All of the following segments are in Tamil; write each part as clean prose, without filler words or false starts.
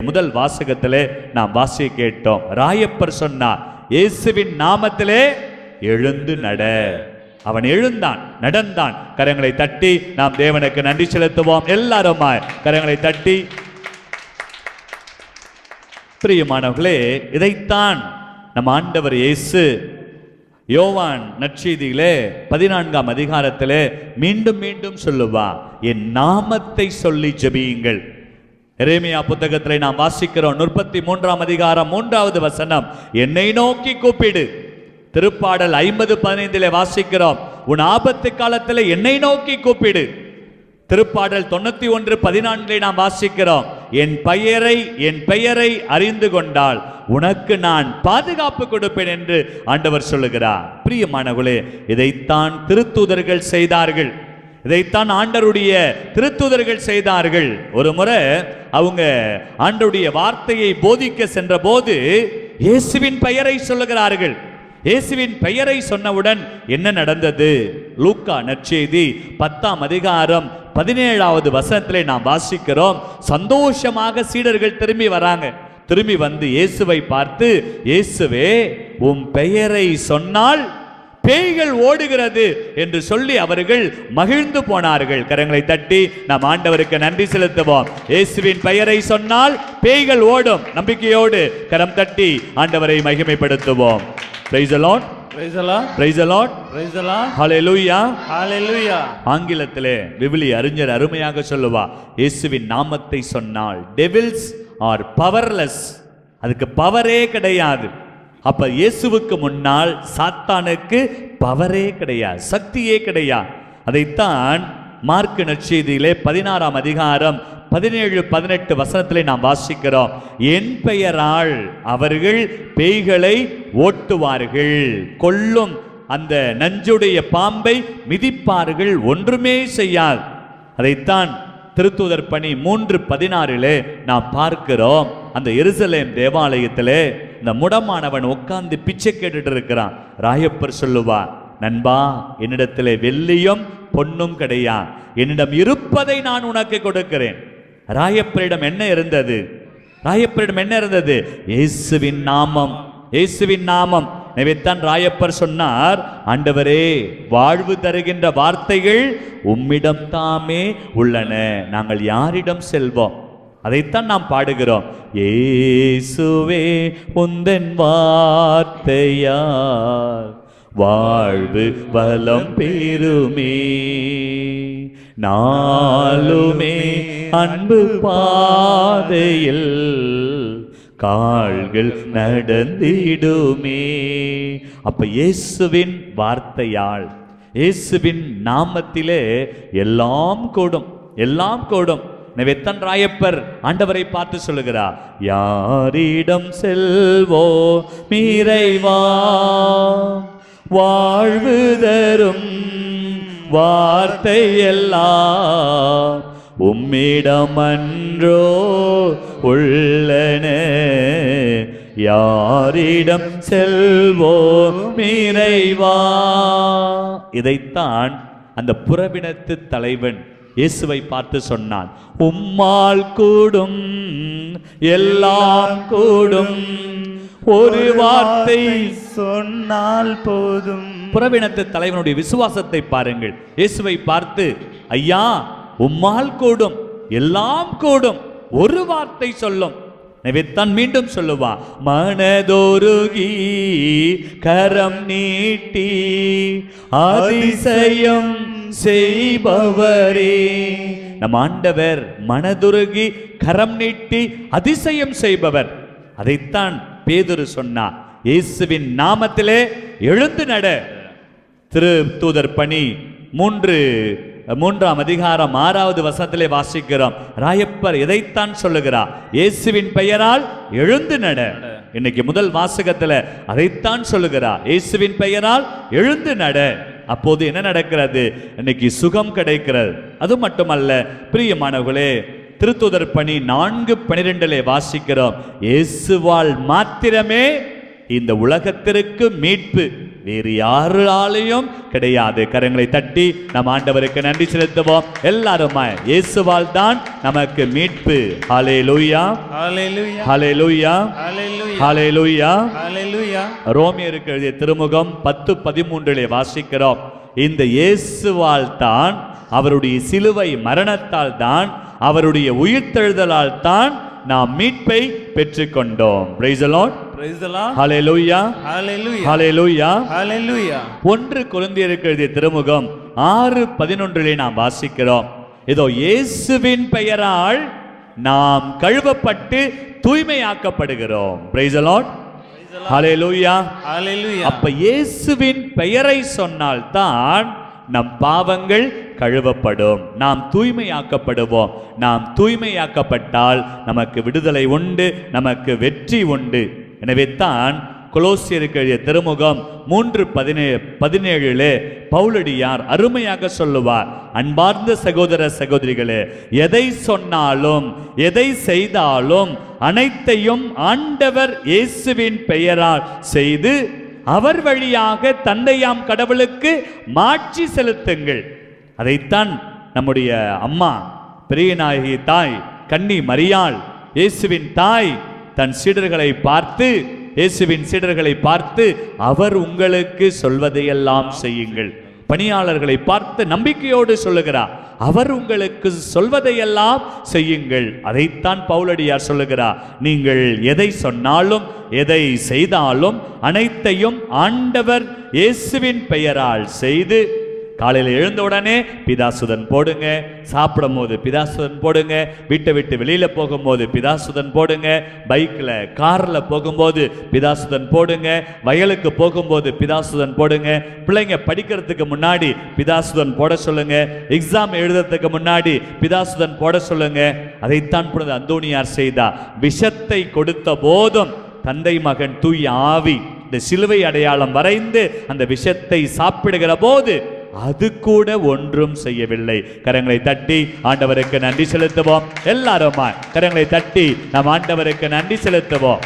முதல் வாசகத்திலே நாம் வாசிக்க கேட்டோம். ராயப்பர் சொன்னார், இயேசுவின் நாமத்திலே எழுந்து நட. அவன் எழுந்தான், நடந்தான். கரங்களை தட்டி நாம் தேவனுக்கு நன்றி செலுத்துவோம். எல்லாருமாய் கரங்களை தட்டி. பிரியமானவர்களே, இதைத்தான் நம் ஆண்டவர் இயேசு யோவான் நற்செய்தியிலே 14ஆம் அதிகாரத்திலே மீண்டும் மீண்டும் சொல்லுவா, என் நாமத்தை சொல்லி ஜெபியுங்கள். எரேமியா புத்தகத்திலே நாம் வாசிக்கிறோம் 33ஆம் அதிகாரம் 3வது வசனம், என்னை நோக்கி கூப்பிடு. திருப்பாடல் 50:15 வாசிக்கிறோம், உன் ஆபத்து காலத்தில் என்னை நோக்கி கூப்பிடு. திருப்பாடல் 91:14 நாம் வாசிக்கிறோம், என் பெயரை அறிந்து கொண்டால் உனக்கு நான் பாதுகாப்பு கொடுப்பேன் என்று ஆண்டவர் சொல்லுகிறார். பிரியமானவர்களே, இதைத்தான் திருத்தூதர்கள் செய்தார்கள். இதைத்தான் ஆண்டவருடைய திருத்தூதர்கள் செய்தார்கள். ஒரு முறை அவங்க ஆண்டவருடைய வார்த்தையை போதிக்க சென்ற போது இயேசுவின் பெயரை சொல்லுகிறார்கள். இயேசுவின் பெயரை சொன்னவுடன் என்ன நடந்தது? லூக்கா நற்செய்தி 10ஆம் அதிகாரம் 17வது வசனத்திலே நாம் வாசிக்கிறோம், சந்தோஷமாக சீடர்கள் திரும்பி வராங்க. திரும்பி வந்து இயேசுவை பார்த்து, இயேசுவே, உம் பெயரை சொன்னால் பேய்கள் ஓடுகிறது என்று சொல்லி அவர்கள் மகிழ்ந்து போனார்கள். கரங்களை தட்டி நாம் ஆண்டவருக்கு நன்றி செலுத்துவோம். இயேசுவின் பெயரை சொன்னால் பேய்கள் ஓடும். நம்பிக்கையோடு கரம் தட்டி ஆண்டவரை மகிமைப்படுத்துவோம். Praise the Lord. Praise the Lord. Praise the Lord. Praise the Lord. Hallelujah. Hallelujah. ஆங்கிலத்திலே விவிலிய அறிஞர் அருமையாக சொல்லுவா, இயேசுவின் நாமத்தை சொன்னால் devils are powerless. அதுக்கு பவரே கிடையாது. அப்ப இயேசுவுக்கு முன்னால் சாத்தானுக்கு பவரே கிடையாது, சக்தியே கிடையாது. அதைத்தான் மார்க்கு நற்செய்தியிலே 16ஆம் அதிகாரம் 17-18 வசனத்திலே நாம் வாசிக்கிறோம், என் பெயரால் அவர்கள் பேய்களை ஓட்டுவார்கள், கொல்லும் அந்த நஞ்சுடைய பாம்பை மிதிப்பார்கள், ஒன்றுமே செய்யாது. அதைத்தான் திருத்தூதர் பணி 3:16 நாம் பார்க்கிறோம். அந்த எருசலேம் தேவாலயத்திலே இந்த முடமானவன் உட்கார்ந்து பிச்சை கேட்டுட்டு இருக்கிறான். ராயப்பர் சொல்லுவார், நண்பா, என்னிடத்திலே வெள்ளியும் பொன்னும் கிடையாது, என்னிடம் இருப்பதை நான் உனக்கு கொடுக்கிறேன். ராயப்பரிடம் என்ன இருந்தது? ராயப்பரிடம் என்ன இருந்தது? இயேசுவின் நாமம். இயேசுவின் நாமம். எனவேத்தான் ராயப்பர் சொன்னார், ஆண்டவரே, வாழ்வு தருகின்ற வார்த்தைகள் உம்மிடம் தாமே உள்ளன, நாங்கள் யாரிடம் செல்வோம்? அதைத்தான் நாம் பாடுகிறோம். இயேசுவே, உந்தன் வார்த்தையால் வாழ்வு வளம் பெறுமே, நாளுமே அன்பு பாதையில் கால்கள் நடந்திடுமே. அப்ப இயேசுவின் வார்த்தையால், இயேசுவின் நாமத்திலே எல்லாம் கூடும், எல்லாம் கூடும். நெவத்தன் ராயப்பர் ஆண்டவரை பார்த்து சொல்லுகிறார், யாரிடம் செல்வோ மீறைவா, வாழ்வு தரும் வார்த்தை எல்லாம் உம்மிடம் அன்றோ உள்ளன, யாரிடம் செல்வோ மீறைவா. இதைத்தான் அந்த புறவினத்து தலைவன் இயேசுவை பார்த்து சொன்னான், உம்மால் கூடும் எல்லாம் கூடும், ஒரு வார்த்தை சொன்னால் போதும். புறவினத்து தலைவனுடைய விசுவாசத்தை பாருங்கள். இயேசுவை பார்த்து, ஐயா, உம்மால் கூடும் எல்லாம் கூடும், ஒரு வார்த்தை சொல்லும். நெவித்தான் மீண்டும் சொல்லுவா, மனதோருகி கரம் நீட்டி அதிசயம் செய்பவரே. நம் ஆண்டவர் மனதுருகி கரம் நீட்டி அதிசயம் செய்பவர். அதைத்தான் பேதுரு சொன்னார், இயேசுவின் நாமத்திலே எழுந்து நட. திருத்தூதர் பணி 3ஆம் அதிகாரம் 6வது வசனத்திலே வாசிக்கிறோம். ராயப்பர் இதைத்தான் சொல்லுகிறார், இயேசுவின் பெயரால் எழுந்து நட. இன்னைக்கு முதல் வாசகத்துல அதைத்தான் சொல்லுகிறார், இயேசுவின் பெயரால் எழுந்து நட. அப்போது என்ன நடக்கிறது? இன்னைக்கு சுகம் கிடைக்கிறது. அது மட்டுமல்ல பிரியமானவர்களே, திருத்தூதர் பணி 4:12 வாசிக்கிறோம், இயேசுவால் மாத்திரமே இந்த உலகத்திற்கு மீட்பு. வேறு யாராலையும் கிடையாது. கரங்களை தட்டி நம் ஆண்டவருக்கு நன்றி செலுத்துவோம். எல்லாருமா இயேசுவால் தான் நமக்கு மீட்பு. ஹல்லேலூயா, ஹல்லேலூயா, ஹல்லேலூயா, ஹல்லேலூயா, ஹல்லேலூயா. ஹல்லேலூயா. ரோமியருக்கு எழுதிய திருமுகம் 10:13 வாசிக்கிறோம். இந்த இயேசுவால் தான், அவருடைய சிலுவை மரணத்தால் தான், அவருடைய உயிர்த்தெழுதலால் தான் நாம் மீட்பை பெற்றுக்கொண்டோம். Praise the Lord. Praise the Lord. Hallelujah. Hallelujah. Hallelujah. Hallelujah. 1 கொரிந்தியருக்கு எழுதிய திருமுகம் 6:11 நாம் வாசிக்கிறோம். இதோ இயேசுவின் பெயரால் நாம் கழுவப்பட்டு தூய்மையாக்கப்படுகிறோம். Praise the Lord. Hallelujah. Hallelujah. அப்ப இயேசுவின் பெயரை சொன்னால் தான் நம் பாவங்கள் கழுவப்படும், நாம் தூய்மையாக்கப்படுவோம். நாம் தூய்மையாக்கப்பட்டால் நமக்கு விடுதலை உண்டு, நமக்கு வெற்றி உண்டு. எனவே தான் கொலோசியருக்கு எழுதிய திருமுகம் 3:17 பவுலடியார் அருமையாக சொல்லுவார், அன்பார்ந்த சகோதர சகோதரிகளே, எதை சொன்னாலும் எதை செய்தாலும் அனைத்தையும் ஆண்டவர் இயேசுவின் பெயரால் செய்து அவர் வழியாக தந்தையாம் கடவுளுக்கு மாட்சி செலுத்துங்கள். அதைத்தான் நம்முடைய அம்மா பெரியநாயகி தாய் கன்னி மரியாள், இயேசுவின் தாய், தன் சீடர்களை பார்த்து, இயேசுவின் சீடர்களை பார்த்து, அவர் உங்களுக்கு சொல்வதையெல்லாம் செய்யுங்கள். பணியாளர்களை பார்த்து நம்பிக்கையோடு சொல்லுகிறார், அவர் உங்களுக்கு சொல்வதையெல்லாம் செய்யுங்கள். அதைத்தான் பவுலடியார் சொல்லுகிறார், நீங்கள் எதை சொன்னாலும் எதை செய்தாலும் அனைத்தையும் ஆண்டவர் இயேசுவின் பெயரால் செய்து, காலையில் எழுந்த உடனே பிதாசுதன் போடுங்க, சாப்பிடும் போது பிதாசுதன் போடுங்க, வீட்டை விட்டு வெளியில போகும்போது பிதாசுதன் போடுங்க, பைக்ல கார்ல போகும்போது பிதாசுதன் போடுங்க, வயலுக்கு போகும்போது பிதாசுதன் போடுங்க, பிள்ளைங்க படிக்கிறதுக்கு முன்னாடி பிதாசுதன் போட சொல்லுங்க, எக்ஸாம் எழுதுறதுக்கு முன்னாடி பிதாசுதன் போட சொல்லுங்க. அதைத்தான் புனித அந்தோனியார் செய்தார். விஷத்தை கொடுத்த போதும் தந்தை மகன் தூய ஆவி இந்த சிலுவை அடையாளம் வரைந்து அந்த விஷத்தை சாப்பிடுகிற போது அது கூட ஒன்றும் செய்யவில்லை. கரங்களை தட்டி ஆண்டவருக்கு நன்றி செலுத்துவோம். எல்லாருமா கரங்களை தட்டி நம் ஆண்டவருக்கு நன்றி செலுத்துவோம்.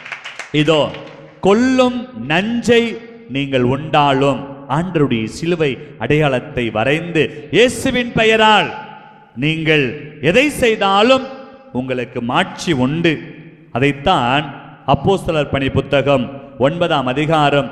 இதோ கொல்லும் நஞ்சை நீங்கள் உண்டாலும் ஆண்டவருடைய சிலுவை அடையாளத்தை வரைந்து இயேசுவின் பெயரால் நீங்கள் எதை செய்தாலும் உங்களுக்கு மாட்சி உண்டு. அதைத்தான் அப்போஸ்தலர் பணி புத்தகம் 9ஆம் அதிகாரம்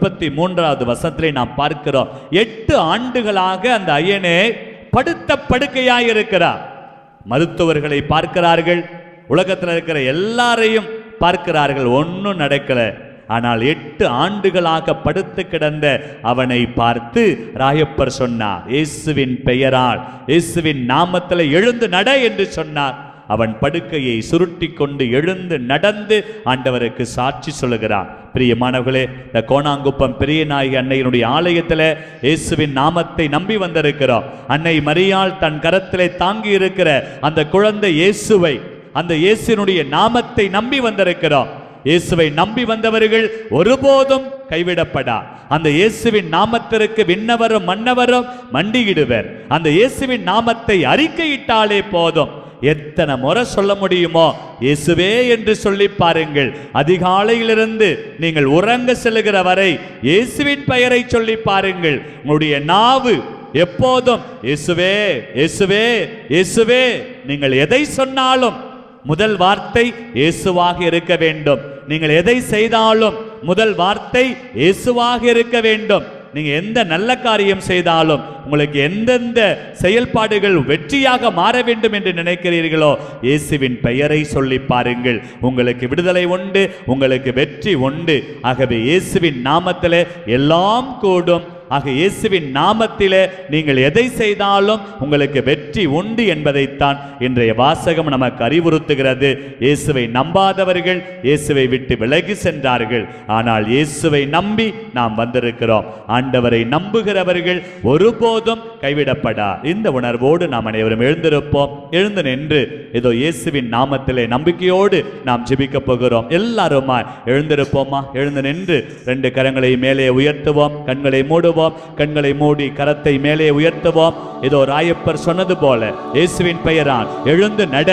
33வது வசனத்திலே நாம் பார்க்கிறோம். 8 ஆண்டுகளாக அந்த ஐயனே படுத்த படுக்கையாயிருக்கிறார். மருத்துவர்களை பார்க்கிறார்கள், உலகத்தில் இருக்கிற எல்லாரையும் பார்க்கிறார்கள், ஒன்றும் நடக்கல. ஆனால் 8 ஆண்டுகளாக படுத்து கிடந்த அவனை பார்த்து ராயப்பர் சொன்னார், இயேசுவின் பெயரால், இயேசுவின் நாமத்தில் எழுந்து நட என்று சொன்னார். அவன் படுக்கையை சுருட்டி கொண்டு எழுந்து நடந்து ஆண்டவருக்கு சாட்சி சொல்லுகிறான். பிரியமானவர்களே, இந்த கோணாங்குப்பம் பெரியநாயகி அன்னையினுடைய ஆலயத்தில் இயேசுவின் நாமத்தை நம்பி வந்திருக்கிறோம். அன்னை மரியாள் தன் கரத்திலே தாங்கி இருக்கிற அந்த குழந்தை இயேசுவை, அந்த இயேசுனுடைய நாமத்தை நம்பி வந்திருக்கிறோம். இயேசுவை நம்பி வந்தவர்கள் ஒருபோதும் கைவிடப்படா. அந்த இயேசுவின் நாமத்திற்கு விண்ணவரும் மன்னவரும் மண்டியிடுவர். அந்த இயேசுவின் நாமத்தை அறிக்கையிட்டாலே போதும். எத்தனை முறை சொல்ல முடியுமோ இயேசுவே என்று சொல்லி பாருங்கள். அதிகாலையிலிருந்து நீங்கள் உறங்க செல்லுகிற வரை இயேசுவின் பெயரை சொல்லி பாருங்கள். உங்களுடைய நாவு எப்போதும் இயேசுவே இயேசுவே இயேசுவே. நீங்கள் எதை சொன்னாலும் முதல் வார்த்தை இயேசுவாக இருக்க வேண்டும். நீங்கள் எதை செய்தாலும் முதல் வார்த்தை இயேசுவாக இருக்க வேண்டும். நீங்க எந்த நல்ல காரியம் செய்தாலும் உங்களுக்கு எந்தெந்த செயல்பாடுகள் வெற்றியாக மாற வேண்டும் என்று நினைக்கிறீர்களோ இயேசுவின் பெயரை சொல்லி பாருங்கள். உங்களுக்கு விடுதலை உண்டு, உங்களுக்கு வெற்றி உண்டு. ஆகவே இயேசுவின் நாமத்திலே எல்லாம் கூடும். ஆக இயேசுவின் நாமத்திலே நீங்கள் எதை செய்தாலும் உங்களுக்கு வெற்றி உண்டு என்பதைத்தான் இன்றைய வாசகம் நமக்கு அறிவுறுத்துகிறது. இயேசுவை நம்பாதவர்கள் இயேசுவை விட்டு விலகி சென்றார்கள். ஆனால் இயேசுவை நம்பி நாம் வந்திருக்கிறோம். ஆண்டவரை நம்புகிறவர்கள் ஒருபோதும் கைவிடப்படார். இந்த உணர்வோடு நாம் அனைவரும் எழுந்திருப்போம். எழுந்து நின்று ஏதோ இயேசுவின் நாமத்திலே நம்பிக்கையோடு நாம் ஜெபிக்க போகிறோம். எல்லாருமா எழுந்திருப்போமா? எழுந்து நின்று 2 கரங்களை மேலே உயர்த்துவோம், கண்களை மூடுவோம். கண்களை மூடி கரத்தை மேலே உயர்த்துவோம். ஏதோ ராயப்பர் சொன்னது போல இயேசுவின் பெயரால் எழுந்து நட,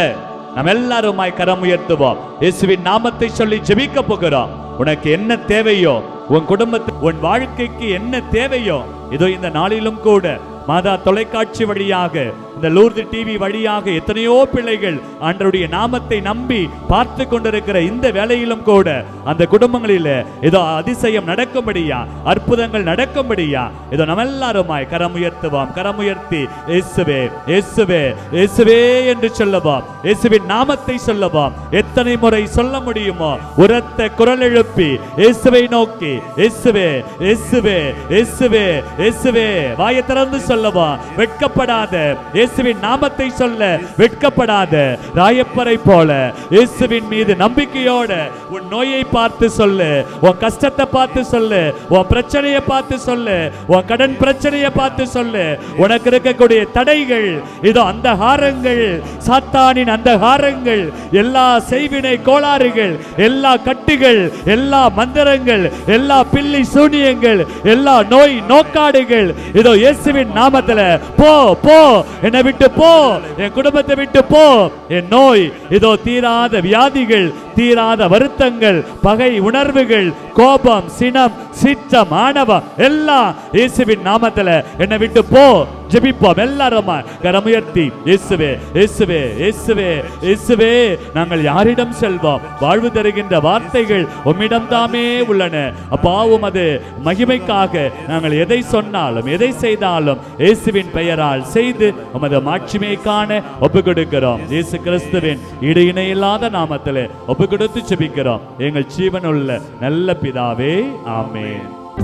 நாம் எல்லாருமாய் கரம் உயர்த்துவோம். இயேசுவின் நாமத்தை சொல்லி ஜெபிக்க போகிறோம். உனக்கு என்ன தேவையோ, உன் குடும்பத்துக்கு, உன் வாழ்க்கைக்கு என்ன தேவையோ, இதோ இந்த நாளிலும் கூட மாதா தொலைக்காட்சி வழியாக, இந்த லூர்து டிவி வழியாக எத்தனையோ பிள்ளைகள் ஆண்டவருடைய நாமத்தை நம்பி பார்த்து கொண்டிருக்கிற இந்த வேளையிலும் கூட அந்த குடும்பங்களில் ஏதோ அதிசயம் நடக்கும்படியா, அற்புதங்கள் நடக்கும்படியா இதோ நம்ம எல்லாருமாய் கரம் உயர்த்துவோம். கரம் உயர்த்தி இயேசுவே இயேசுவே இயேசுவே என்று சொல்லுவோம். இயேசுவின் நாமத்தை சொல்லுவோம். எத்தனை முறை சொல்ல முடியுமோ உரத்த குரல் எழுப்பி இயேசுவை நோக்கி இயேசுவே இயேசுவே இயேசுவே இயேசுவே வாயை திறந்து சொல்லுவோம். வெட்கப்படாத, இயேசுவின் நாமத்தை சொல்ல வெட்கப்படாத, ராயப்பரை போல இயேசுவின் மீது நம்பிக்கையோட உன் நோயை பார்த்து சொல்லு, உன் கஷ்டத்தை பார்த்து சொல்லு, உன் பிரச்சனையை பார்த்து சொல்லு, உன் கடன் பிரச்சனையை பார்த்து சொல்லு. உனக்கு இருக்கக்கூடிய தடைகள், இதோ அந்த ஹாரங்கள், சாத்தானின் அந்த ஹாரங்கள், எல்லா செய்வினை கோளாறுகள், எல்லா கட்டுகள், எல்லா மந்திரங்கள், எல்லா பில்லி சூனியங்கள், எல்லா நோய் நோக்காடுகள், இதோ இயேசுவின் நாமத்துல போ போ, என்னை விட்டு போ, என் குடும்பத்தை விட்டு போ. என் நோய், இதோ தீராத வியாதிகள், தீராத வருத்தங்கள், பகை உணர்வுகள், கோபம், சினம், சிற்றம், ஆணவம் எல்லாம் இயேசுவின் நாமத்துல என்னை விட்டு போ. ஜெபிப்போம் எல்லாரும் கரமுயர்த்தி. இயேசுவே இயேசுவே இயேசுவே இயேசுவே. நாங்கள் யாரிடம் செல்வோம்? வாழ்வு தருகின்ற வார்த்தைகள் உம்மிடம் தாமே உள்ளன. அப்பாவும் அது மகிமைக்காக நாங்கள் எதை சொன்னாலும் எதை செய்தாலும் இயேசுவின் பெயரால் செய்து உமது மாட்சிமை காண ஒப்பு கொடுக்கிறோம். இயேசு கிறிஸ்துவின் இடு இணையில்லாத நாமத்திலே ஒப்பு கொடுத்து ஜெபிக்கிறோம் எங்கள் ஜீவனுள்ள நல்ல பிதாவே, ஆமென்.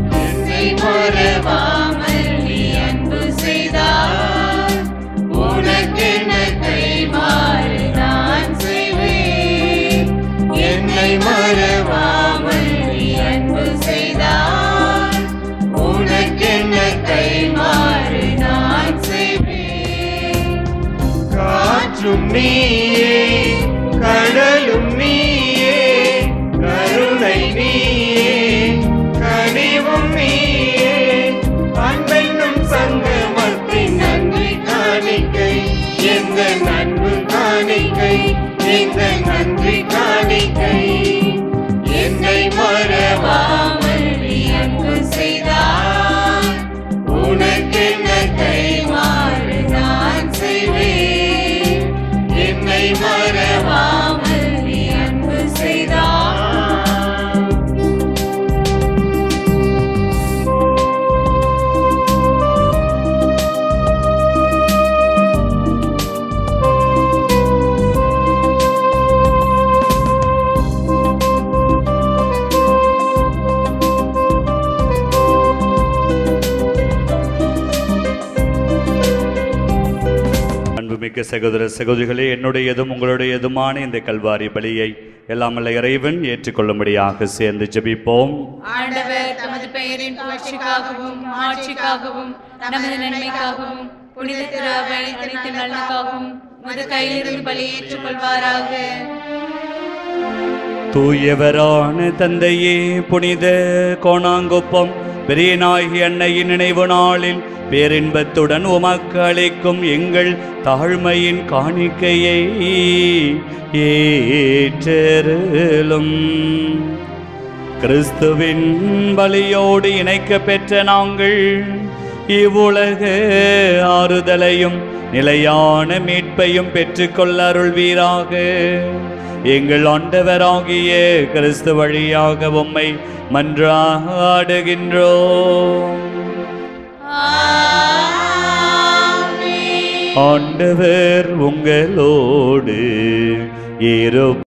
காற்றும் நீயே, கடலும் நீயே, கருணை நீயே, கனிவும் நீயே, அன்பென்னும் சங்கமத்தின் நன்றி காணிக்கை, எந்த நன்பு காணிக்கை, எந்த நன்றி காணிக்கை. என்னை மறவாமல் நீ அன்பு செய்தாய், உனக்கென்ன கைமாறு நான் செய்வேன். என்னை மறவாமல் நீ அன்பு செய்தாய். மிக்க சகோதர சகோதரிகளே, என்னுடையதும் உங்களுடையதுமான இந்த கல்வாரி பலியை எல்லாம் வல்ல இறைவன் ஏற்றுக்கொள்ளும்படியாக சேர்ந்து ஜெபிப்போம். ஆண்டவர் தமது பெயரின் புகழ்ச்சிக்காகவும் ஆட்சிக்காகவும் நமது நன்மைக்காகவும் புனித திரு அவை அனைத்து நலனுக்காகவும் மது கையிலிருந்து பலி ஏற்றுக்கொள்வாராக. தூயவரான தந்தையே, புனித கோணாங்குப்பம் பெரியநாயகி அன்னையின் நினைவு நாளில் பேரின்பத்துடன் உமக்கு அளிக்கும் எங்கள் தாழ்மையின் காணிக்கையை ஏற்றருளும். கிறிஸ்துவின் பலியோடு இணைக்க பெற்ற நாங்கள் இவ்வுலக ஆறுதலையும் நிலையான மீட்பையும் பெற்றுக்கொள்ள அருள்வீராக. எங்கள் ஆண்டவராகிய கிறிஸ்து வழியாக உம்மை மன்றாடுகின்றோம். ஆண்டவர் உங்களோடு